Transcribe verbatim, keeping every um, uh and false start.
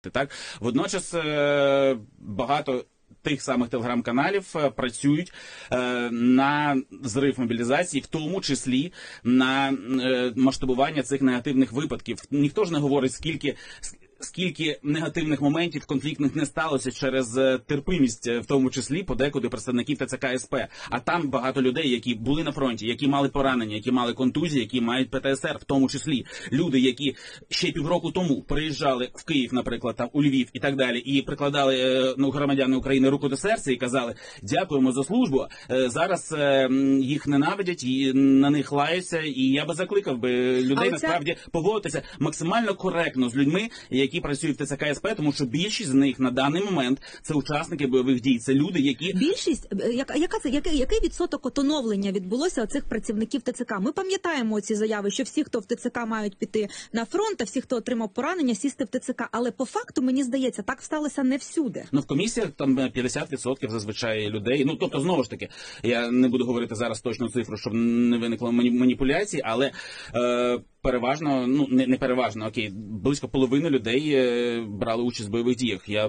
Так, водночас е, багато тих самих телеграм-каналів е, працюють е, на зрив мобілізації, в тому числі на е, масштабування цих негативних випадків. Ніхто ж не говорить, скільки скільки негативних моментів конфліктних не сталося через терпимість, в тому числі подекуди представників ТЦК СП. А там багато людей, які були на фронті, які мали поранення, які мали контузії, які мають ПТСР, в тому числі люди, які ще півроку тому приїжджали в Київ, наприклад, там у Львів і так далі, і прикладали ну, громадяни України руку до серця і казали: дякуємо за службу. Зараз їх ненавидять і на них лаються. І я би закликав би людей, насправді, поводитися максимально коректно з людьми, які які працюють в ТЦК СП, тому що більшість з них на даний момент це учасники бойових дій, це люди, які... Більшість? Яка, яка це, який, який відсоток отоновлення відбулося у цих працівників ТЦК? Ми пам'ятаємо ці заяви, що всі, хто в ТЦК мають піти на фронт, а всі, хто отримав поранення, сісти в ТЦК. Але по факту, мені здається, так сталося не всюди. Ну, в комісіях там п'ятдесят відсотків зазвичай людей. Ну, тобто, знову ж таки, я не буду говорити зараз точну цифру, щоб не виникло маніпуляцій, але... Е переважно, ну не, не переважно, окей, близько половини людей брали участь в бойових діях. Я